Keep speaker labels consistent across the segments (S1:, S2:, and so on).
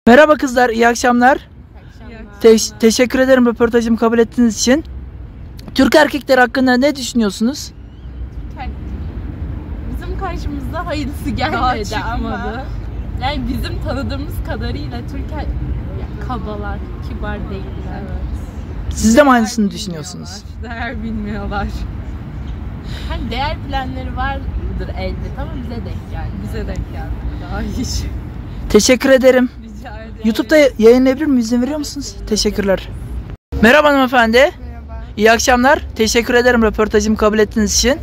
S1: Merhaba kızlar, iyi akşamlar. Teşekkür ederim röportajımı kabul ettiğiniz için. Türk erkekleri hakkında ne düşünüyorsunuz?
S2: Bizim karşımızda hayırlısı gelmedi ama yani bizim tanıdığımız kadarıyla Türk kabalar, kibar değiller. Evet.
S1: Siz de mi aynısını düşünüyorsunuz?
S3: Değer bilmiyorlar.
S2: Hani değer planları vardır elbet ama bize denk geldi.
S3: Bize denk geldi. Daha hiç.
S1: Teşekkür ederim.
S3: Rica ederim.
S1: YouTube'da yayınlayabilir miyim? İzin veriyor musunuz? Teşekkürler. Merhaba hanımefendi.
S4: Merhaba.
S1: İyi akşamlar. Teşekkür ederim röportajımı kabul ettiğiniz için.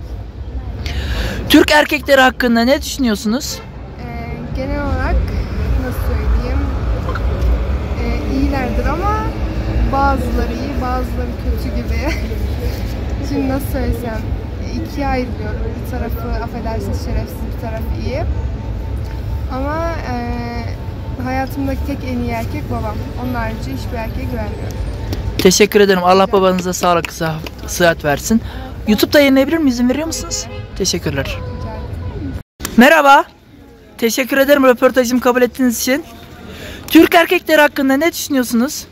S1: Türk erkekleri hakkında ne düşünüyorsunuz?
S4: Genel olarak nasıl söyleyeyim, iyilerdir ama bazıları iyi, bazıları kötü gibi. Şimdi nasıl söylesem, ikiye ayrılıyorum. Bir tarafı affedersiniz şerefsiz, bir tarafı iyi. Ama hayatımdaki tek en iyi erkek babam. Onun harici hiçbir erkeğe güvenmiyorum.
S1: Teşekkür ederim. Allah babanıza sağlık, sıhhat versin. YouTube'da yayınlayabilir miyim? İzin veriyor musunuz? Teşekkürler.
S4: Rica ederim.
S1: Merhaba. Teşekkür ederim röportajımı kabul ettiğiniz için. Türk erkekleri hakkında ne düşünüyorsunuz?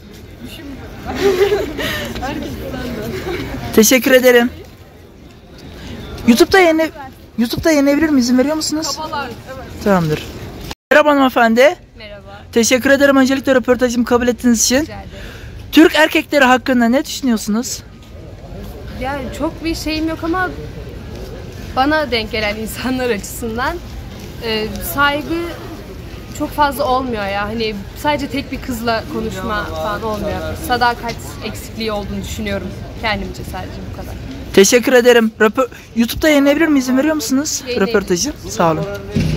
S1: Teşekkür ederim. YouTube'da yayınlayabilir miyim? İzin veriyor musunuz?
S3: Kabalar, evet.
S1: Tamamdır. Merhaba hanımefendi.
S3: Merhaba.
S1: Teşekkür ederim öncelikle röportajımı kabul ettiğiniz için.
S3: Rica ederim.
S1: Türk erkekleri hakkında ne düşünüyorsunuz?
S5: Yani çok bir şeyim yok ama bana denk gelen insanlar açısından saygı çok fazla olmuyor ya. Hani sadece tek bir kızla konuşma falan olmuyor. Sadakat eksikliği olduğunu düşünüyorum kendimce, sadece bu kadar.
S1: Teşekkür ederim. YouTube'da yayınlayabilir miyim? İzin veriyor musunuz?
S5: Yayınlayın.
S1: Röportajı. Sağ olun.